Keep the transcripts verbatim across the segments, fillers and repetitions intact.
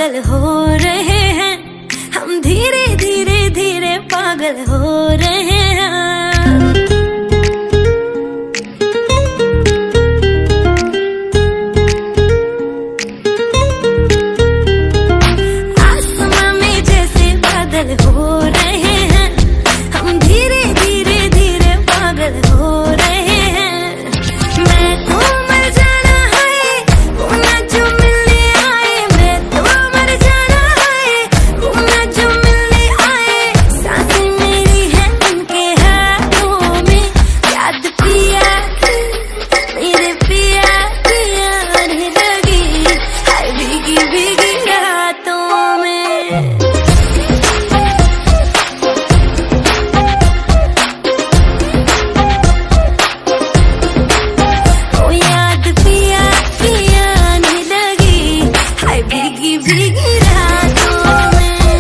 बादल हो रहे हैं, हम धीरे धीरे धीरे पागल हो रहे हैं। आसमां में जैसे बादल हो रहे हैं, हम धीरे धीरे धीरे पागल हो रहे हैं। मैं तो मर जाना है वो ना जो मिलने आए, मैं तो मर जाना है वो ना जो मिलने आए। सांसें मेरी हैं उनके हाथों में, याद पिया की मेरे पिया की आने लगी, हाय भीगी भीगी रातों में। भीगी रातों में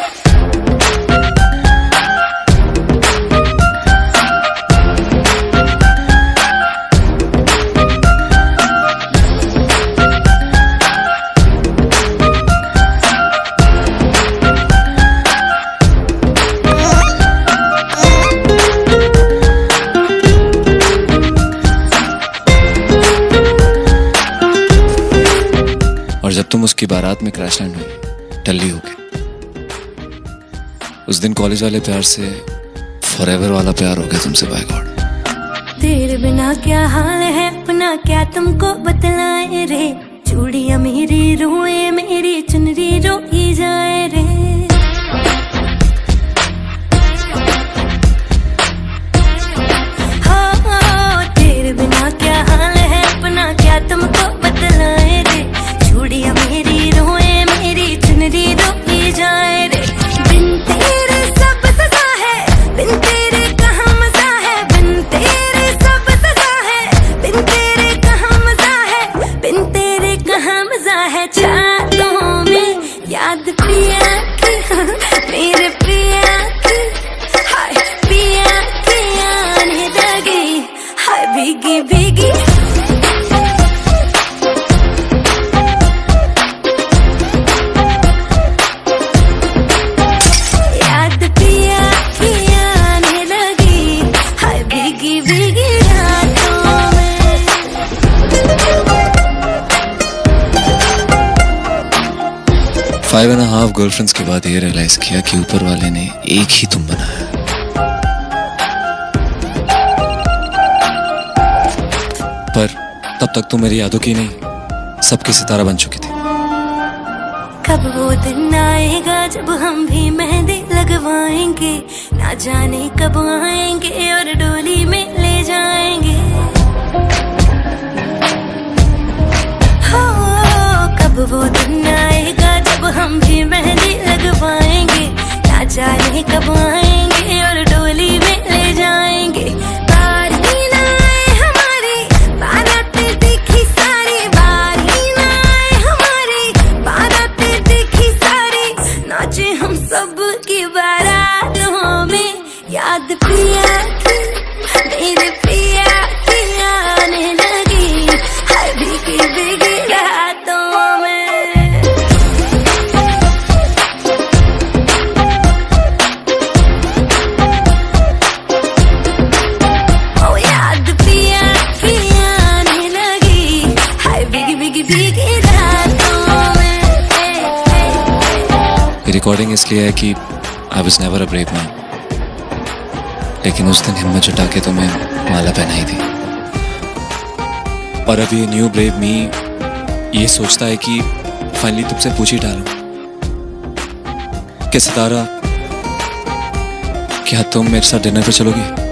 और जब तुम उसकी बारात में क्रैश लैंड हुई टल्ली हो गई, उस दिन कॉलेज वाले प्यार से फॉरएवर वाला प्यार हो गया तुमसे, बाय गॉड। तेरे बिना क्या हाल है अपना क्या तुमको बतलाए रे, चूड़ियां मेरी रोए मेरी चुनरी रोई जाए रे। हो, हो तेरे बिना क्या हाल है अपना क्या तुमको बतलाए रे, चूड़ियां मेरी रोए मेरी चुनरी रोई जाए रे। बिन तेरे सब सजा है, बिन तेरे कहाँ मजा है, बिन तेरे सब सजा है, बिन तेरे कहाँ मजा है, बिन तेरे कहाँ मजा है। छातों में याद पिया की मेरे पिया की, हाय पिया की आने लगी, हाय भीगी भीगी। फाइव एंड हाफ गर्लफ्रेंड्स के बाद ये रियलाइज किया कि ऊपर वाले ने एक ही तुम बनाया। पर तब तक तुम मेरी यादों की नहीं सबकी सितारा बन चुकी थी। कब वो दिन आएगा जब हम भी मेहंदी लगवाएंगे, ना जाने कब आएंगे और डोली में ले जाएंगे। हो कब वो दिन आएगा जब हम भी मेहंदी लगवाएंगे, ना जाने कब आएंगे और डोली में ले जाएंगे। बारी ना आए हमारी बारातें देखी सारी, बारी ना आए हमारी बारातें देखी सारी, नाचे हम सब की बारातों में। याद पिया की मेरे पिया की आने लगी, हाय भीगी भीगी रातों में। ओ याद पिया की आने लगी, हाय भीगी भीगी भीगी रातों में। रिकॉर्डिंग इसलिए है कि I was never a brave man, लेकिन उस दिन हिम्मत जुटा के तुम्हें माला पहनाई थी। और अभी न्यू ब्रेव मी ये सोचता है कि फाइनली तुमसे पूछ ही डालूं कि सितारा क्या तुम मेरे साथ डिनर पे चलोगी।